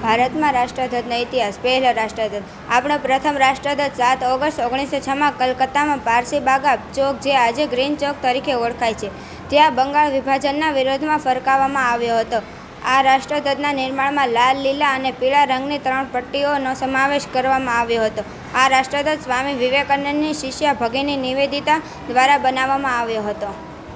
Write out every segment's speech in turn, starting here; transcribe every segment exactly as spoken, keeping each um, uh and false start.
ભારતમાં રાષ્ટ્રધ્વજનો ઇતિહાસ. પહેલો રાષ્ટ્રધ્વજ. આપણો પ્રથમ રાષ્ટ્રધ્વજ સાત ઓગસ્ટ ઓગણીસો છમાં કલકત્તામાં પારસી બાગા ચોક, જે આજે ગ્રીન ચોક તરીકે ઓળખાય છે, ત્યાં બંગાળ વિભાજનના વિરોધમાં ફરકાવવામાં આવ્યો હતો. આ રાષ્ટ્રધ્વજના નિર્માણમાં લાલ, લીલા અને પીળા રંગની ત્રણ પટ્ટીઓનો સમાવેશ કરવામાં આવ્યો હતો. આ રાષ્ટ્રધ્વજ સ્વામી વિવેકાનંદની શિષ્યા ભગિની નિવેદિતા દ્વારા બનાવવામાં આવ્યો હતો.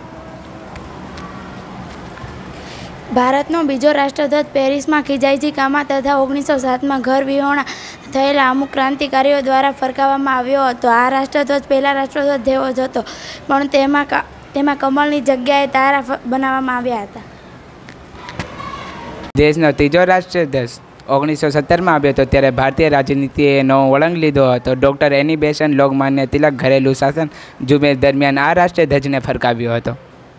ભારતનો બીજો રાષ્ટ્રધ્વજ પેરિસમાં ખિજાઈજી કામા તથા ઓગણીસો સાતમાં ઘર વિહોણા થયેલા અમુક ક્રાંતિકારીઓ દ્વારા ફરકાવવામાં આવ્યો હતો. આ રાષ્ટ્રધ્વજ પહેલા રાષ્ટ્રધ્વજ જેવો જ હતો, પણ તેમાં તેમાં કમળની જગ્યાએ તારા બનાવવામાં આવ્યા હતા. દેશનો ત્રીજો રાષ્ટ્રધ્વજ ઓગણીસો સત્તરમાં આવ્યો હતો, ત્યારે ભારતીય રાજનીતિએ નવો વળંગ લીધો હતો. Doctor Annie Besant Lokmanya Tilak ઘરેલું શાસન ઝુંબેશ દરમિયાન આ રાષ્ટ્રધ્વજને ફરકાવ્યો હતો.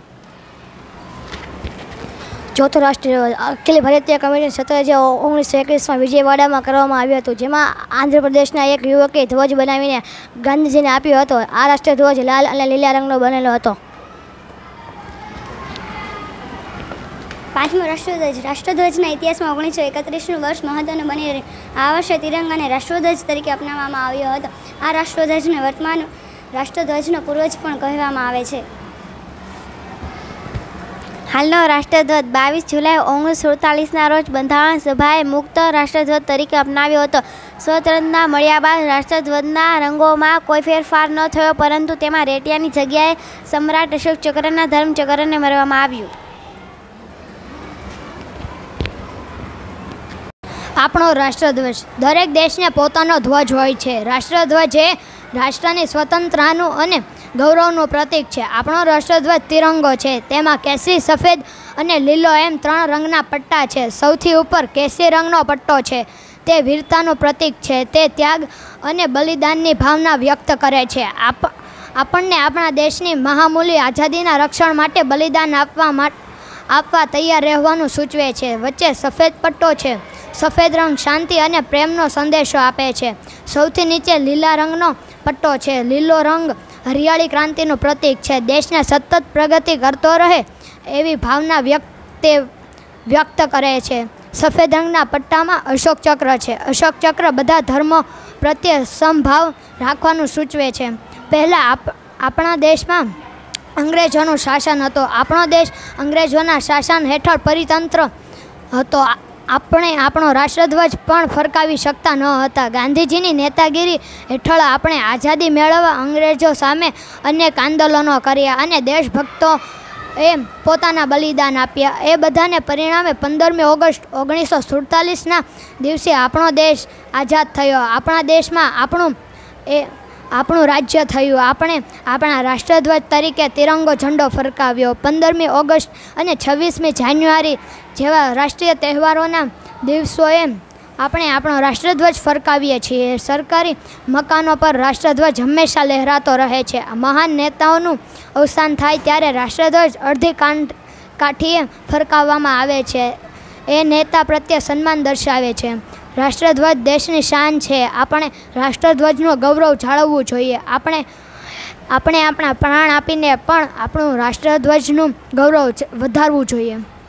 ચોથો રાષ્ટ્રધ્વજ અખિલ ભારતીય કમિટી સત્તર જે ઓગણીસો એકવીસમાં વિજયવાડામાં કરવામાં આવ્યું હતું, જેમાં આંધ્રપ્રદેશના એક યુવકે ધ્વજ બનાવીને ગાંધીજીને આપ્યો હતો. આ રાષ્ટ્રધ્વજ લાલ અને લીલા રંગનો બનેલો હતો. પાંચમો રાષ્ટ્રધ્વજ. રાષ્ટ્રધ્વજના ઇતિહાસમાં ઓગણીસો એકત્રીસનું વર્ષ મહત્વનું બની રહ્યું. આ વર્ષે તિરંગાને રાષ્ટ્રધ્વજ તરીકે અપનાવવામાં આવ્યો હતો. આ રાષ્ટ્રધ્વજને વર્તમાન રાષ્ટ્રધ્વજનો પૂર્વજ પણ કહેવામાં આવે છે. હાલનો રાષ્ટ્રધ્વજ બાવીસ જુલાઈ ઓગણીસો સુડતાલીસના રોજ બંધારણ સભાએ મુક્ત રાષ્ટ્રધ્વજ તરીકે અપનાવ્યો હતો. સ્વતંત્રતા મળ્યા બાદ રાષ્ટ્રધ્વજના રંગોમાં કોઈ ફેરફાર ન થયો, પરંતુ તેમાં રેટિયાની જગ્યાએ સમ્રાટ અશોક ચક્રના ધર્મચક્રને મરવામાં આવ્યું. આપણો રાષ્ટ્રધ્વજ. દરેક દેશને પોતાનો ધ્વજ હોય છે. રાષ્ટ્રધ્વજ એ રાષ્ટ્રની સ્વતંત્રતાનું અને ગૌરવનું પ્રતીક છે. આપણો રાષ્ટ્રધ્વજ તિરંગો છે. તેમાં કેસરી, સફેદ અને લીલો એમ ત્રણ રંગના પટ્ટા છે. સૌથી ઉપર કેસરી રંગનો પટ્ટો છે. તે વીરતાનું પ્રતીક છે. તે ત્યાગ અને બલિદાનની ભાવના વ્યક્ત કરે છે. આપ આપણને આપણા દેશની મહામૂલી આઝાદીના રક્ષણ માટે બલિદાન આપવા માટે આપવા તૈયાર રહેવાનું સૂચવે છે. વચ્ચે સફેદ પટ્ટો છે. સફેદ રંગ શાંતિ અને પ્રેમનો સંદેશો આપે છે. સૌથી નીચે લીલા રંગનો પટ્ટો છે. લીલો રંગ હરિયાળી ક્રાંતિનું પ્રતીક છે. દેશને સતત પ્રગતિ કરતો રહે એવી ભાવના વ્યક્ત વ્યક્ત કરે છે. સફેદ રંગના પટ્ટામાં અશોક ચક્ર છે. અશોક ચક્ર બધા ધર્મો પ્રત્યે સમભાવ રાખવાનું સૂચવે છે. પહેલાં આપ આપણા દેશમાં અંગ્રેજોનું શાસન હતો. આપણો દેશ અંગ્રેજોના શાસન હેઠળ પરિતંત્ર હતો. આપણે આપણો રાષ્ટ્રધ્વજ પણ ફરકાવી શકતા ન હતા. ગાંધીજીની નેતાગીરી હેઠળ આપણે આઝાદી મેળવવા અંગ્રેજો સામે અનેક આંદોલનો કર્યા અને દેશભક્તો એ પોતાના બલિદાન આપ્યા. એ બધાને પરિણામે પંદરમી ઓગસ્ટ ઓગણીસો સુડતાલીસના દિવસે આપણો દેશ આઝાદ થયો. આપણા દેશમાં આપણું એ આપણું રાજ્ય થયું. આપણે આપણા રાષ્ટ્રધ્વજ તરીકે તિરંગો ઝંડો ફરકાવ્યો. પંદરમી ઓગસ્ટ અને છવ્વીસમી જાન્યુઆરી જેવા રાષ્ટ્રીય તહેવારોના દિવસોએ આપણે આપણો રાષ્ટ્રધ્વજ ફરકાવીએ છીએ. સરકારી મકાનો પર રાષ્ટ્રધ્વજ હંમેશા લહેરાતો રહે છે. મહાન નેતાઓનું અવસાન થાય ત્યારે રાષ્ટ્રધ્વજ અડધી કાંઠ કાઠીએ ફરકાવવામાં આવે છે. એ નેતા પ્રત્યે સન્માન દર્શાવે છે. રાષ્ટ્રધ્વજ દેશની શાન છે. આપણે રાષ્ટ્રધ્વજનું ગૌરવ જાળવવું જોઈએ. આપણે આપણે આપણા પ્રાણ આપીને પણ આપણું રાષ્ટ્રધ્વજનું ગૌરવ વધારવું જોઈએ.